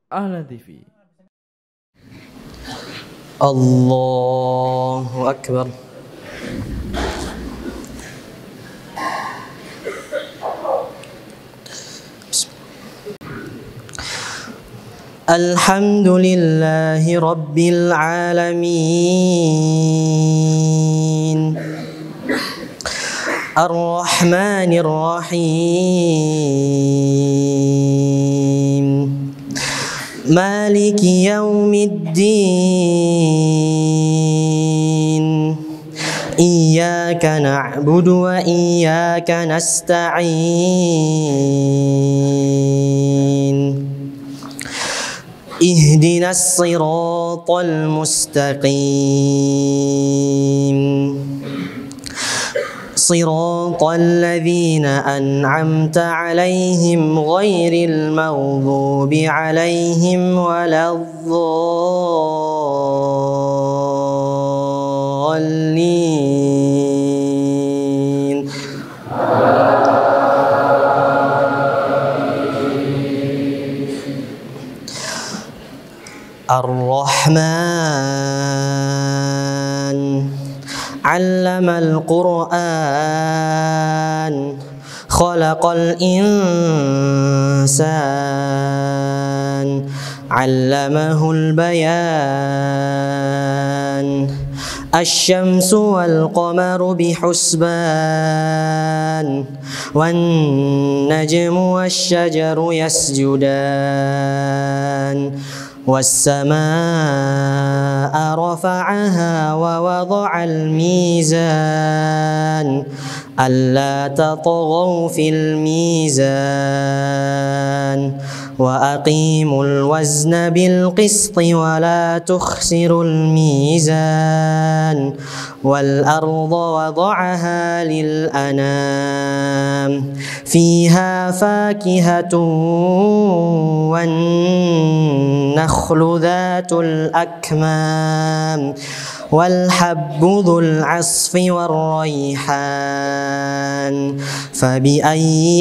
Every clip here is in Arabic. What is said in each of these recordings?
Ahlan TV. Allahu Akbar. Alhamdulillahi Rabbil Alamin, Ar-Rahmanir Rahim, Maliki Yawmiddin, Iyyaka na'budu wa iyyaka nasta'in, Ihdinas siratal mustaqim, Siratal ladzina an'amta 'alaihim ghairil maghdubi 'alaihim waladdallin. Ar-Rahman 'allamal Qur'an, khalaqal insan, 'allamahul bayan, asy-syamsu wal qamaru bihusban, wan najmu wasy-syajaru yasjudan, was-samaa'a rafa'aha wa wada'al mizan, alla tatghaw fil mizan, wa aqimul wazna bil qisti wa la tukhsirul mizan, wal arda wada'aha lil anam, fiha fakihatun wan nakhlu dhatul akmam, wal habbu dhul asfi war rayhan, fabi ayyi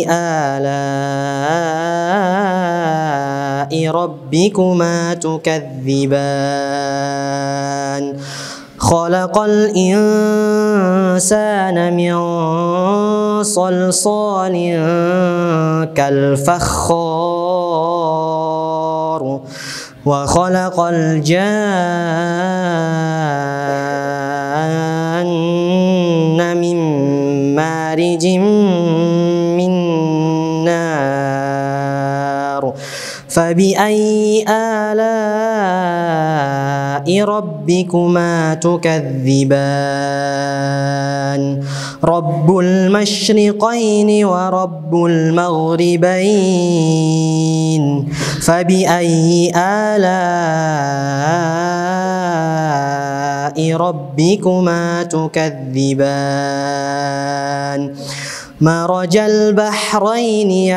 ala'i rabbikuma tukadziban. Khalaqal insana min salsalin kal fakhar, wa khalaqal janna min marijin min nar, fabi ayyi ala'i rabbikuma tukadziban. Rabbul masyriqaini wa rabbul maghribain, fabi ayyi ala'i rabbikuma tukadziban. Marajal bahraini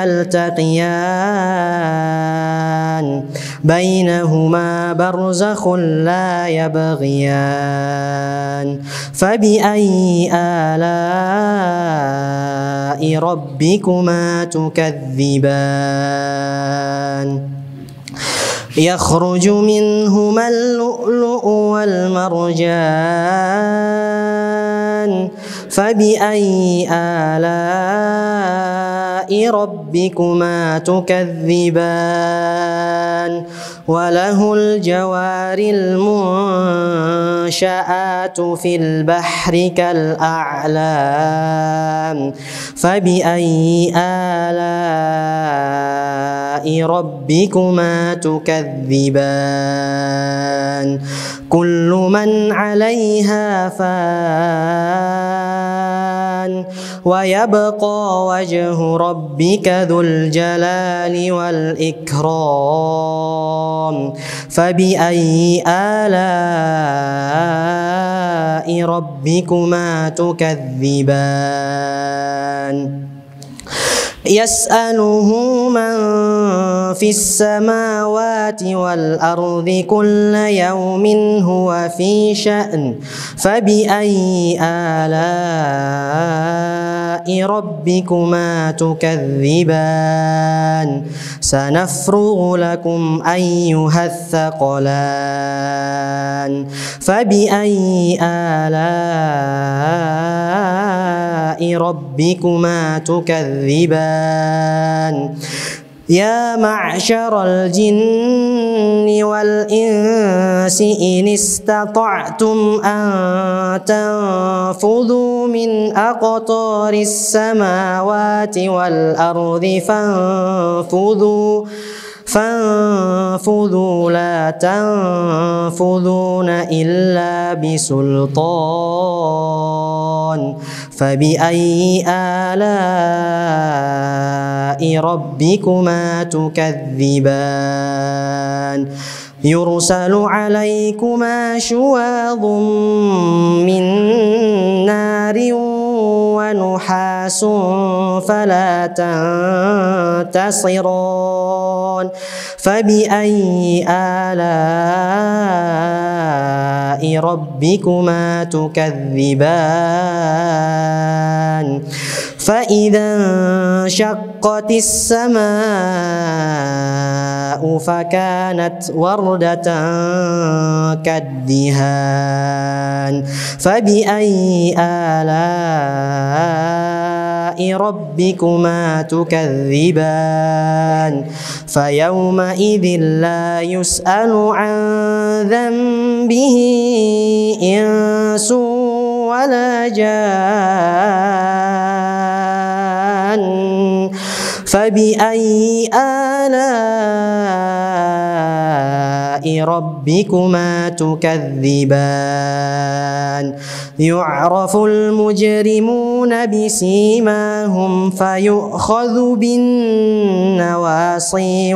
yaltaqiyan, bainahuma barzakhun la yabghiyan, fabi ayyi ala'i rabbikuma tukadziban. Yakhruju minhumal lu'lu'u wal marjan, fabi ayyi ala'i rabbikuma tukadziban. Walahul jawaril munsha'atu fil bahri kal a'lam, fabi ayyi ala'i rabbikuma tukadziban. Kullu man 'alaiha fan, wa yabqa wajhu rabbika dzul jalali wal ikram, fabi ayyi ala'i rabbikuma tukadziban. Yas'aluhu man fis samawati wal ardi kulla yawmin huwa fi sya'n, fabi ayyi ala'i rabbikuma tukadziban. سنفرغ لكم أيها الثقلان فبأي آلاء ربكما تكذبان يا معشر الجن والإنس إن استطعتم أن تنفذوا من أقطار السماوات والأرض فانفذوا لا تنفذون إلا بسلطان فبأي آلاء ربكما تكذبان يرسل عليكما شواظ من نار ونحاس فلا تنتصران فبأي آلاء ربكما تكذبان فإذا انشقت السماء فكانت وردة كالدهان فبأي آلاء ربكما تكذبان فيومئذ لا يسأل عن ذنبه إنس ولا جان فبأي آلاء ربكما تكذبان يعرف المجرمون بسيماهم فيؤخذ بالنواصي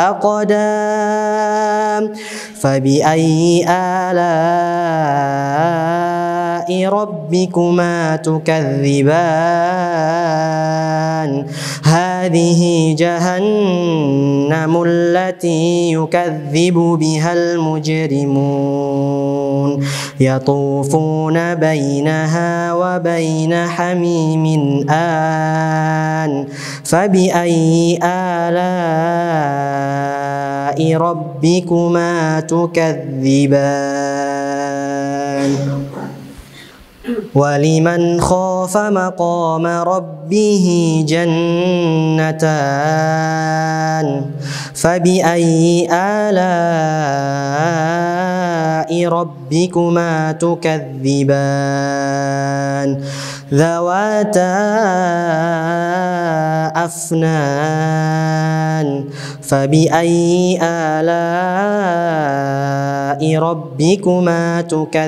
والأقدام فبأي آلاء ربكما تكذبان هذه جهنم التي يكذب بها المجرمون يطوفون بينها وبين حميم آن فبأي آلاء ربكما تكذبان ولمن خاف مقام ربه جنتان فبأي آلاء ربكما تكذبان ذواتا أفنان فبأي آلاء ربكما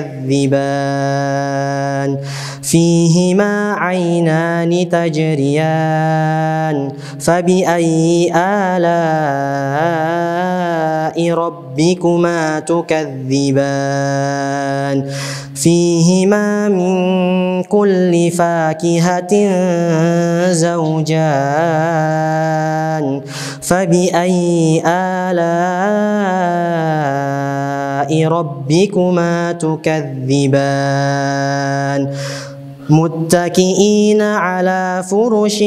تكذبان فيهما عينان تجريان فبأي آلاء ربكما تكذبان فيهما من كل فاكهة زوجان فبأي آلاء ربكما تكذبان متكئين على فرش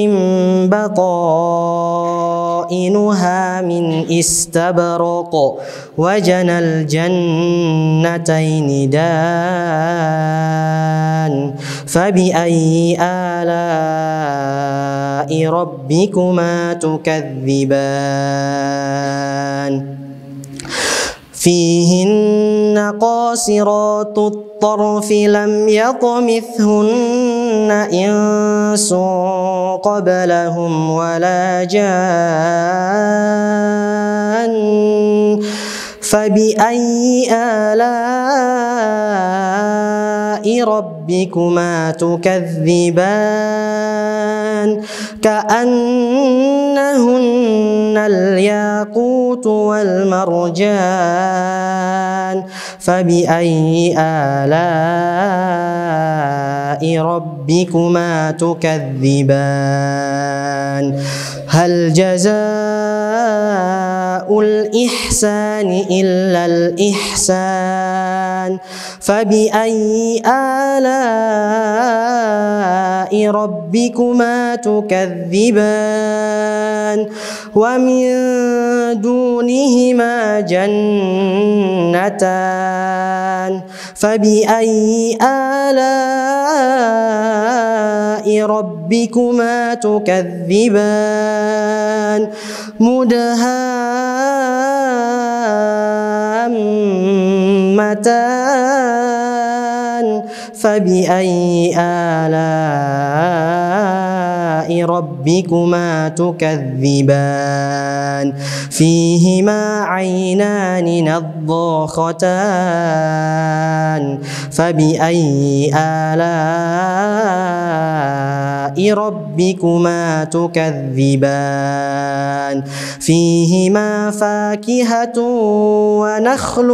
بطائنها من استبرق وجنى الجنتين دان فبأي آلاء ربكما تكذبان فيهن قاصرات الطرف لم يطمثهن إنس قبلهم ولا جان فبأي آلاء ربكما تكذبان كأنهن الياقوت والمرجان فبأي آلاء ربكما تكذبان هل جزاء جزاء الإحسان إلا الإحسان فبأي آلاء ربكما تكذبان ومن دونهما جنتان فبأي آلاء ربكما تكذبان مدهامتان فبأي آلاء ربكما تكذبان فيهما عينان نضاختان فبأي آلاء ربكما تكذبان فيهما فاكهة ونخل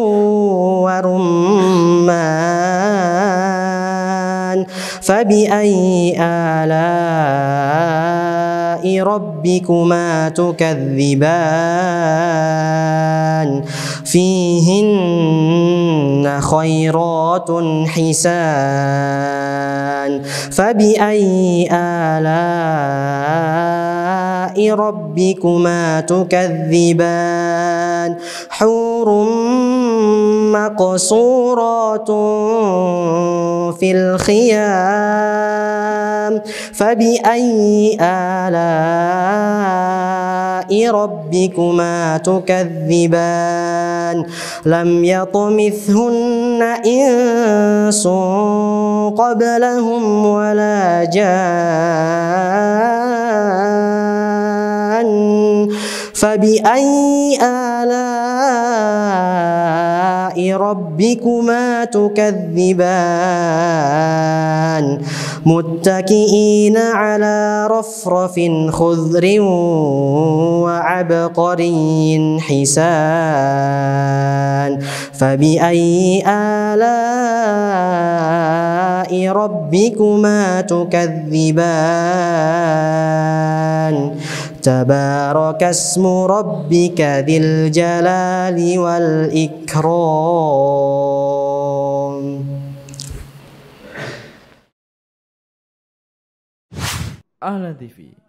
ورمان فبأي آلاء ربكما تكذبان فيهن خيرات حسان فبأي آلاء ربكما تكذبان حور مقصورات في الخيام فبأي آلاء ربكما تكذبان لم يطمثهن إنس قبلهم ولا جان فبأي آلاء ربكما تكذبان متكئين على رفرف خضر وعبقري حسان فبأي آلاء ربكما تكذبان تبارك اسم ربك ذي الجلال والإكرام. Ahlan TV